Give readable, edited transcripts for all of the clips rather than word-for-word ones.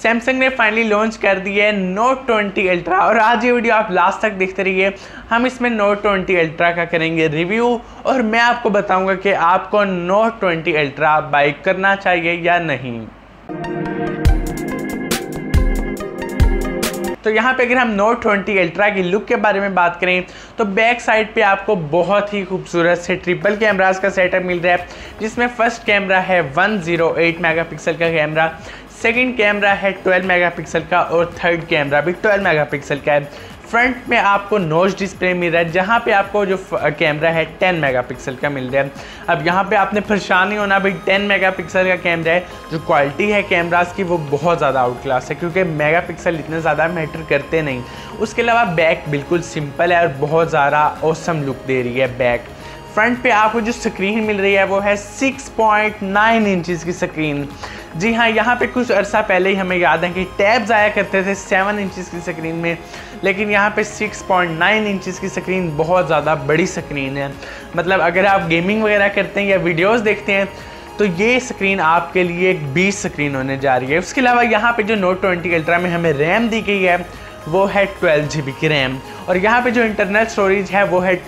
Samsung ने finally launch कर दी है नोट 20 अल्ट्रा और आज ये वीडियो आप लास्ट तक देखते रहिए। हम इसमें नोट 20 अल्ट्रा का करेंगे रिव्यू और मैं आपको बताऊंगा कि आपको नोट 20 अल्ट्रा बाय करना चाहिए या नहीं। तो यहाँ पे अगर हम नोट 20 अल्ट्रा की लुक के बारे में बात करें तो बैक साइड पे आपको बहुत ही खूबसूरत से ट्रिपल कैमरास का सेटअप मिल रहा है, जिसमें फर्स्ट कैमरा है 108 मेगापिक्सल का कैमरा, सेकंड कैमरा है 12 मेगापिक्सल का और थर्ड कैमरा भी 12 मेगापिक्सल का है। फ्रंट में आपको नोच डिस्प्ले मिल रहा है, जहाँ पे आपको जो कैमरा है 10 मेगापिक्सल का मिल रहा है। अब यहाँ पे आपने परेशान नहीं होना भाई, 10 मेगापिक्सल का कैमरा है, जो क्वालिटी है कैमरास की वो बहुत ज़्यादा आउट क्लास है, क्योंकि मेगापिक्सल इतने ज़्यादा मैटर करते नहीं। उसके अलावा बैक बिल्कुल सिंपल है और बहुत ज़्यादा ऑसम लुक दे रही है बैक। फ्रंट पे आपको जो स्क्रीन मिल रही है वो है 6.9 इंचज़ की स्क्रीन। जी हाँ, यहाँ पे कुछ अर्सा पहले ही हमें याद है कि टैब्स आया करते थे 7 इंचज़ की स्क्रीन में, लेकिन यहाँ पे 6.9 इंचज़ की स्क्रीन बहुत ज़्यादा बड़ी स्क्रीन है। मतलब अगर आप गेमिंग वगैरह करते हैं या वीडियोस देखते हैं तो ये स्क्रीन आपके लिए एक 20 स्क्रीन होने जा रही है। उसके अलावा यहाँ पे जो नोट 20 अल्ट्रा में हमें रैम दी गई है वो है 12 GB की रैम और यहाँ पे जो इंटरनल स्टोरेज है वो है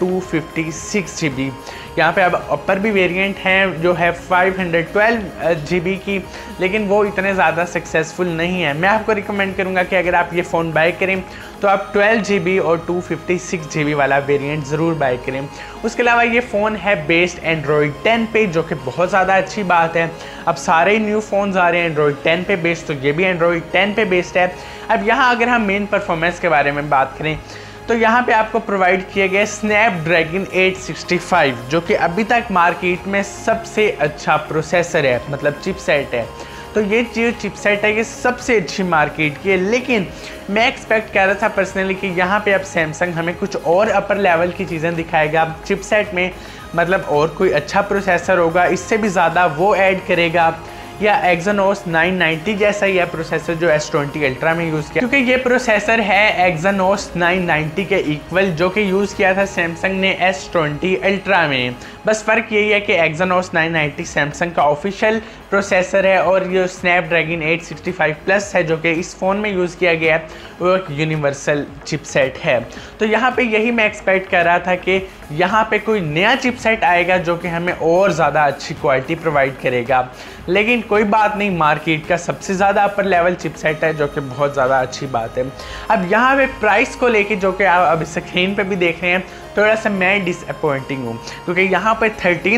256 GB। यहाँ पे अब अपर भी वेरिएंट हैं जो है 512 GB की, लेकिन वो इतने ज़्यादा सक्सेसफुल नहीं है। मैं आपको रिकमेंड करूँगा कि अगर आप ये फ़ोन बाय करें तो आप 12 GB और 256 GB वाला वेरिएंट ज़रूर बाय करें। उसके अलावा ये फ़ोन है बेस्ड एंड्रॉयड 10 पे, जो कि बहुत ज़्यादा अच्छी बात है। अब सारे ही न्यू फ़ोन्स आ रहे हैं एंड्रॉयड 10 पे बेस्ड, तो ये भी एंड्रॉयड 10 पे बेस्ड है। अब यहाँ अगर हम मेन परफॉर्मेंस के बारे में बात करें तो यहाँ पे आपको प्रोवाइड किए गए स्नैपड्रैगन 865, जो कि अभी तक मार्केट में सबसे अच्छा प्रोसेसर है, मतलब चिपसेट है। तो ये जो चिपसेट है ये सबसे अच्छी मार्केट की है, लेकिन मैं एक्सपेक्ट कर रहा था पर्सनली कि यहाँ पे अब सैमसंग हमें कुछ और अपर लेवल की चीज़ें दिखाएगा चिपसेट में, मतलब और कोई अच्छा प्रोसेसर होगा, इससे भी ज़्यादा वो ऐड करेगा, या Exynos 990 जैसा ही है प्रोसेसर जो S20 अल्ट्रा में यूज़ किया, क्योंकि ये प्रोसेसर है Exynos 990 के इक्वल जो कि यूज़ किया था सैमसंग ने S20 अल्ट्रा में। बस फ़र्क यही है कि Exynos 990 सैमसंग का ऑफिशियल प्रोसेसर है और ये स्नैपड्रैगन 865 प्लस है जो कि इस फ़ोन में यूज़ किया गया है, वो एक यूनिवर्सल चिपसेट है। तो यहाँ पे यही मैं एक्सपेक्ट कर रहा था कि यहाँ पे कोई नया चिपसेट आएगा जो कि हमें और ज़्यादा अच्छी क्वालिटी प्रोवाइड करेगा, लेकिन कोई बात नहीं, मार्केट का सबसे ज़्यादा अपर लेवल चिपसेट है जो कि बहुत ज़्यादा अच्छी बात है। अब यहाँ पे प्राइस को लेके जो कि आप अभी स्क्रीन पे भी देख रहे हैं, थोड़ा सा मैं डिसअपॉइंटिंग हूँ, क्योंकि यहाँ पे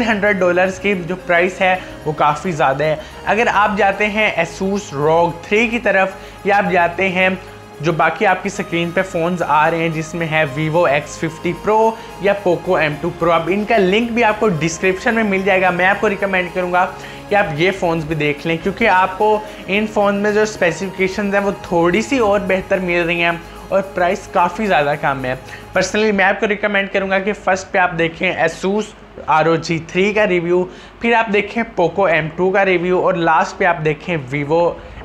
$1300 की जो प्राइस है वो काफ़ी ज़्यादा है। अगर आप जाते हैं Asus ROG 3 की तरफ या आप जाते हैं जो बाकी आपकी स्क्रीन पे फ़ोन्स आ रहे हैं जिसमें है Vivo X50 Pro या Poco M2 Pro, अब इनका लिंक भी आपको डिस्क्रिप्शन में मिल जाएगा। मैं आपको रिकमेंड करूँगा कि आप ये फ़ोन्स भी देख लें, क्योंकि आपको इन फ़ोन में जो स्पेसिफिकेशंस हैं वो थोड़ी सी और बेहतर मिल रही हैं और प्राइस काफ़ी ज़्यादा कम है। पर्सनली मैं आपको रिकमेंड करूँगा कि फ़र्स्ट पे आप देखें Asus ROG 3 का रिव्यू, फिर आप देखें Poco M2 का रिव्यू और लास्ट पे आप देखें Vivo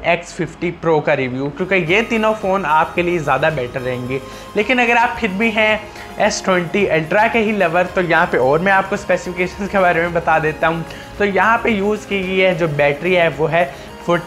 X50 Pro का रिव्यू, क्योंकि ये तीनों फ़ोन आपके लिए ज़्यादा बेटर रहेंगे। लेकिन अगर आप फिर भी हैं S20 अल्ट्रा के ही लवर तो यहाँ पे और मैं आपको स्पेसिफिकेशंस के बारे में बता देता हूँ। तो यहाँ पे यूज़ की गई है जो बैटरी है वो है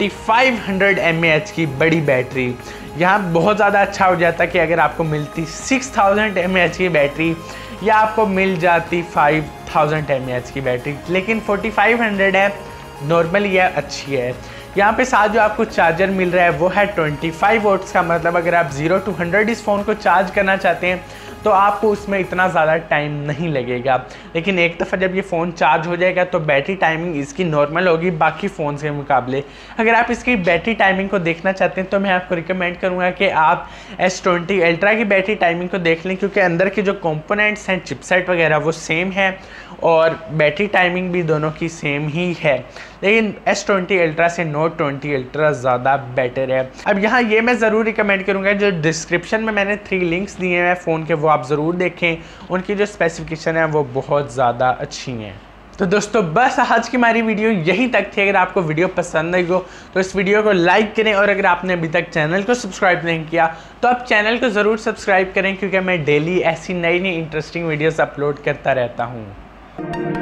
4500 mAh की बड़ी बैटरी। यहाँ बहुत ज़्यादा अच्छा हो जाता कि अगर आपको मिलती 6000 mAh की बैटरी या आपको मिल जाती 5000 mAh की बैटरी, लेकिन 4500 है, नॉर्मली है, अच्छी है। यहाँ पे साथ जो आपको चार्जर मिल रहा है वो है 25 वोट्स का, मतलब अगर आप 0 to 100 इस फ़ोन को चार्ज करना चाहते हैं तो आपको उसमें इतना ज़्यादा टाइम नहीं लगेगा, लेकिन एक दफ़ा जब ये फ़ोन चार्ज हो जाएगा तो बैटरी टाइमिंग इसकी नॉर्मल होगी बाकी फ़ोन के मुकाबले। अगर आप इसकी बैटरी टाइमिंग को देखना चाहते हैं तो मैं आपको रिकमेंड करूँगा कि आप S20 अल्ट्रा की बैटरी टाइमिंग को देख लें, क्योंकि अंदर के जो कंपोनेंट्स हैं चिपसेट वगैरह वो सेम है और बैटरी टाइमिंग भी दोनों की सेम ही है, लेकिन S20 अल्ट्रा से नोट 20 अल्ट्रा ज़्यादा बेटर है। अब यहाँ ये मैं ज़रूर रिकमेंड करूँगा, जो डिस्क्रिप्शन में मैंने 3 लिंक्स दिए हैं फ़ोन के वो आप ज़रूर देखें, उनकी जो स्पेसिफिकेशन है वो बहुत ज़्यादा अच्छी हैं। तो दोस्तों बस आज की हमारी वीडियो यहीं तक थी। अगर आपको वीडियो पसंद आई हो तो इस वीडियो को लाइक करें और अगर आपने अभी तक चैनल को सब्सक्राइब नहीं किया तो आप चैनल को ज़रूर सब्सक्राइब करें, क्योंकि मैं डेली ऐसी नई इंटरेस्टिंग वीडियोस अपलोड करता रहता हूँ।